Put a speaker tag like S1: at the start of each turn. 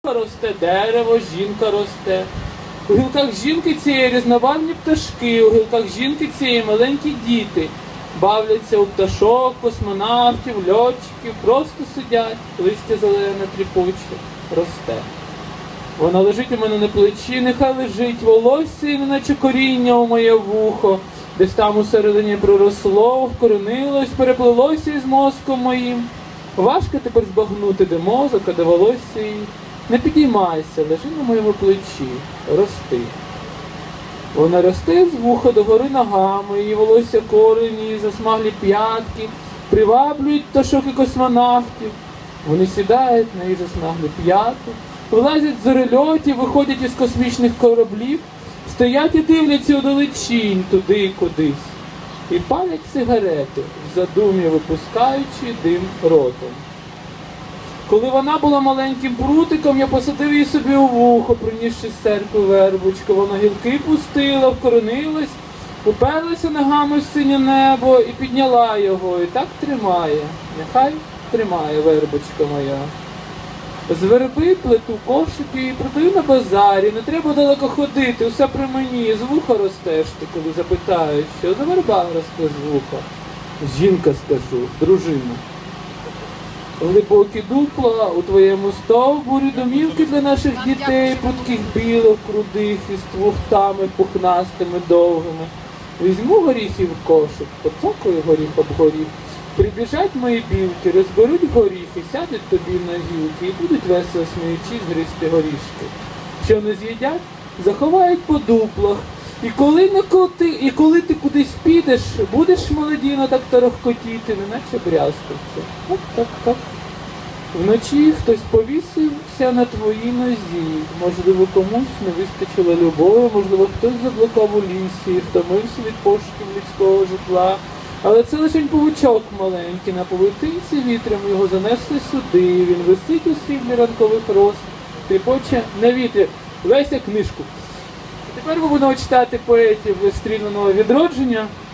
S1: Росте дерево, жінка росте. У гілках жінки цієї різнобарвні пташки, у гілках жінки цієї маленькі діти. Бавляться у пташок, космонавтів, льотчиків, просто сидять, листя зелене тріпуче, росте. Вона лежить у мене на плечі, нехай лежить, волосся, і неначе коріння у моє вухо, десь там усередині проросло, вкоренилось, переплилося із мозком моїм. Важко тепер збагнути, де мозок, а де волосся її. Не підіймайся, лежи на моєму плечі, рости. Вона росте з вуха догори ногами, її волосся корені, засмаглі п'ятки, приваблюють пташок і космонавтів. Вони сідають на її засмаглі п'ятки, вилазять з зорельотів, виходять із космічних кораблів, стоять і дивляться удалечінь, туди кудись. І палять сигарети, в задумі випускаючи дим ротом. Коли вона була маленьким прутиком, я посадив її собі у вухо, принісши з церкви вербочку. Вона гілки пустила, вкоренилась, уперлася ногами в синє небо і підняла його. І так тримає. Нехай тримає вербочка моя. З верби плету кошики і продаю на базарі. Не треба далеко ходити, усе при мені. З вуха ростеш ти, коли запитають, що за верба росте з вуха. Жінка, скажу, дружина. Глибокі дупла у твоєму стовбурі, домівки для наших дітей, прудких білок, рудих, із твухтами пухнастими довгими. Візьму горіхів кошик, поцокаю горіх об горіх. Прибіжать мої білки, розберуть горіхи, сядуть тобі на гілки і будуть весело сміючись гризти горішки. Що не з'їдять, заховають по дуплах. І коли ти кудись підеш, будеш молодіно так торохкотіти, неначе брязкаться. Так. Вночі хтось повісився на твоїй нозі. Можливо, комусь не вистачило любові, можливо, хтось заблукав у лісі і втомився від пошуків людського житла. Але це лише павучок маленький, на павутинці вітром його занесли сюди. Він висить у сріблі ранкових роз, тріпоче на вітрі. Весь як книжку. Тепер ми будемо читати поетів стрільного відродження.